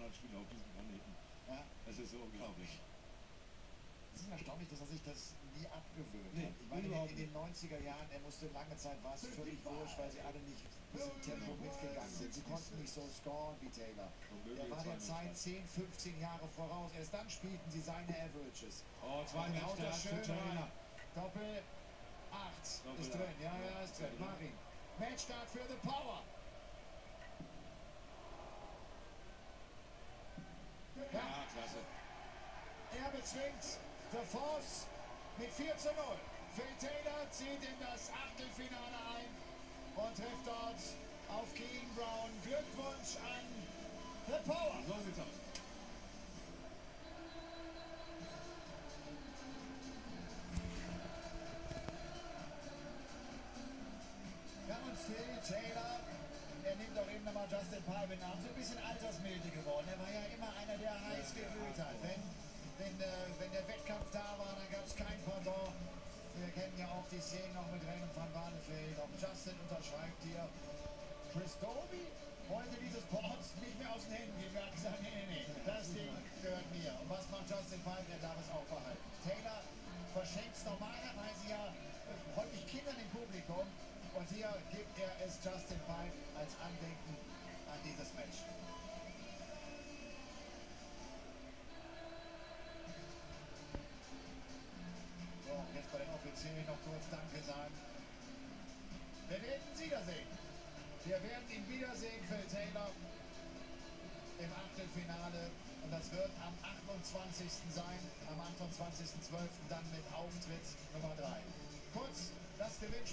Spieler auf diesem Planeten. Ja. Das ist so unglaublich. Es ist erstaunlich, dass er sich das nie abgewöhnt Nee, hat. Ich meine, überhaupt in den 90er Jahren, er musste lange Zeit, war es völlig wurscht, weil sie alle nicht diesem Tempo mitgegangen sind. Sie konnten nicht so scoren wie Taylor. Er war der Zeit 10, 15 Jahre voraus. Erst dann spielten sie seine Averages. Oh, zwei Und haut das Matchdarts schön für Taylor. rein. Doppel 8 ist drin. Ja, ja, ist drin. Marin. Matchstart für The Power. Ja, klasse. Er bezwingt The Force mit 4:0. Phil Taylor zieht in das Achtelfinale ein und trifft dort auf Keane Brown. Glückwunsch an The Power. So sieht's aus. Ja, und Phil Taylor, er nimmt auch eben nochmal Justin Pipe in den Arm. So ein bisschen altersmilde geworden. Er war ja immer einer, der heiß geglüht hat. Wenn der Wettkampf da war, dann gab es kein Pardon. Wir kennen ja auch die Szenen noch mit Rennen van Barneveld. Auch Justin unterschreibt hier. Chris Dolby wollte dieses Board nicht mehr aus den Händen geben. Er hat gesagt, nee, das Ding gehört mir. Und was macht Justin Pipe? Er darf es auch behalten. Taylor verschenkt es normalerweise ja häufig Kindern im Publikum. Und hier gibt er es Justin Pipe als Andenken an dieses Match. So, jetzt bei den Offiziellen noch kurz Danke sagen. Wir werden ihn wiedersehen. Wir werden ihn wiedersehen, Phil Taylor, im Achtelfinale. Und das wird am 28. sein, am 28.12. dann mit Auftritt Nummer 3. Kurz das Gewinnspiel.